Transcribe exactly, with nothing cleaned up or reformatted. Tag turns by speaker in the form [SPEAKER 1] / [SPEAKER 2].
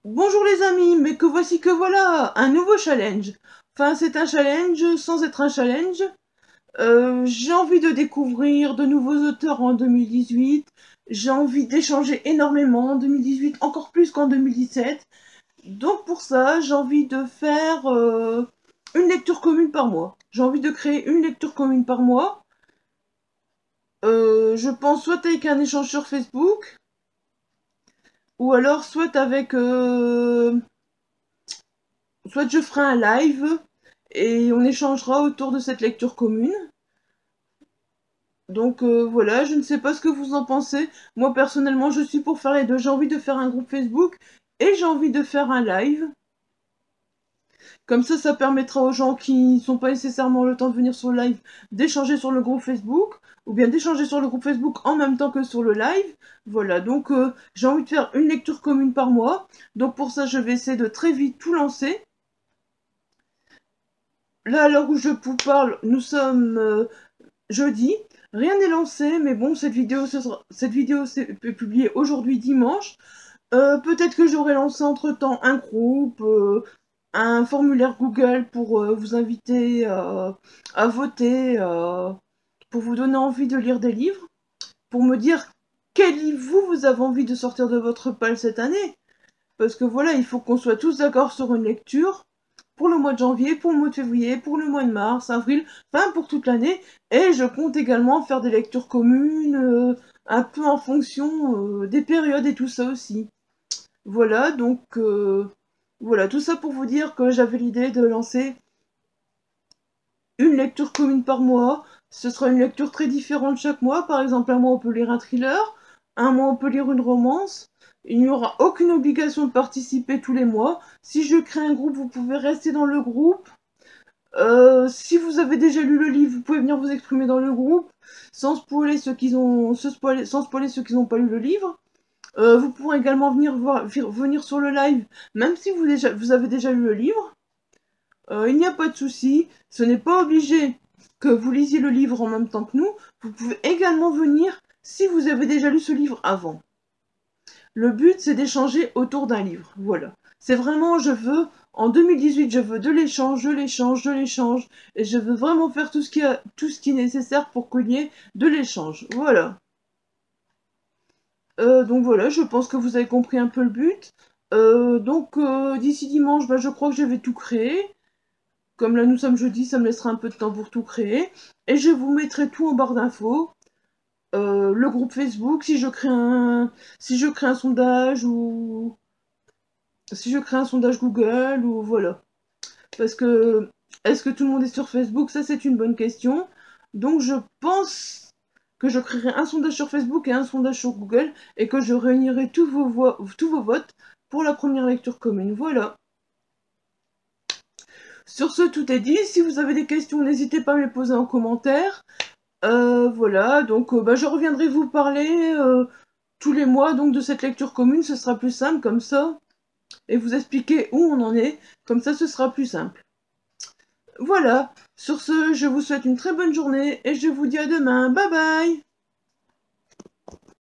[SPEAKER 1] Bonjour les amis, mais que voici que voilà, un nouveau challenge. Enfin, c'est un challenge sans être un challenge. Euh, j'ai envie de découvrir de nouveaux auteurs en deux mille dix-huit. J'ai envie d'échanger énormément en deux mille dix-huit, encore plus qu'en deux mille dix-sept. Donc pour ça, j'ai envie de faire euh, une lecture commune par mois. J'ai envie de créer une lecture commune par mois. Euh, je pense soit avec un échange sur Facebook, ou alors soit avec... euh, soit je ferai un live et on échangera autour de cette lecture commune. Donc euh, voilà, je ne sais pas ce que vous en pensez. Moi personnellement, je suis pour faire les deux. J'ai envie de faire un groupe Facebook et j'ai envie de faire un live. Comme ça, ça permettra aux gens qui ne sont pas nécessairement le temps de venir sur le live d'échanger sur le groupe Facebook ou bien d'échanger sur le groupe Facebook en même temps que sur le live. Voilà, donc euh, j'ai envie de faire une lecture commune par mois. Donc pour ça, je vais essayer de très vite tout lancer. Là, à l'heure où je vous parle, nous sommes euh, jeudi. Rien n'est lancé, mais bon, cette vidéo, ce sera- cette vidéo s'est publiée aujourd'hui dimanche. Euh, peut-être que j'aurai lancé entre-temps un groupe, euh, un formulaire Google pour euh, vous inviter euh, à voter, euh, pour vous donner envie de lire des livres, pour me dire quel livre vous, vous avez envie de sortir de votre palle cette année. Parce que voilà, il faut qu'on soit tous d'accord sur une lecture pour le mois de janvier, pour le mois de février, pour le mois de mars, avril, enfin pour toute l'année. Et je compte également faire des lectures communes, euh, un peu en fonction euh, des périodes et tout ça aussi. Voilà, donc euh, voilà, tout ça pour vous dire que j'avais l'idée de lancer une lecture commune par mois. Ce sera une lecture très différente chaque mois. Par exemple, un mois on peut lire un thriller, un mois on peut lire une romance. Il n'y aura aucune obligation de participer tous les mois. Si je crée un groupe, vous pouvez rester dans le groupe. Euh, si vous avez déjà lu le livre, vous pouvez venir vous exprimer dans le groupe, sans spoiler ceux qui ont, sans spoiler, sans spoiler ceux qui n'ont pas lu le livre. Euh, vous pourrez également venir voir, venir sur le live, même si vous, déjà, vous avez déjà lu le livre. Euh, il n'y a pas de souci. Ce n'est pas obligé que vous lisiez le livre en même temps que nous. Vous pouvez également venir si vous avez déjà lu ce livre avant. Le but, c'est d'échanger autour d'un livre. Voilà. C'est vraiment, je veux, en deux mille dix-huit, je veux de l'échange, de l'échange, de l'échange. Et je veux vraiment faire tout ce qui, a, tout ce qui est nécessaire pour qu'il y ait de l'échange. Voilà. Euh, donc voilà, je pense que vous avez compris un peu le but. Euh, donc euh, d'ici dimanche, bah, je crois que je vais tout créer. Comme là nous sommes jeudi, ça me laissera un peu de temps pour tout créer. Et je vous mettrai tout en barre d'infos. Euh, le groupe Facebook, si je crée un, si je crée un sondage ou si je crée un sondage Google ou voilà. Parce que est-ce que tout le monde est sur Facebook? Ça c'est une bonne question. Donc je pense que je créerai un sondage sur Facebook et un sondage sur Google et que je réunirai tous vos, voix, tous vos votes pour la première lecture commune. Voilà. Sur ce, tout est dit. Si vous avez des questions, n'hésitez pas à me les poser en commentaire. Euh, voilà, donc euh, bah, je reviendrai vous parler euh, tous les mois donc de cette lecture commune. Ce sera plus simple comme ça. Et vous expliquer où on en est. Comme ça, ce sera plus simple. Voilà. Sur ce, je vous souhaite une très bonne journée et je vous dis à demain. Bye bye!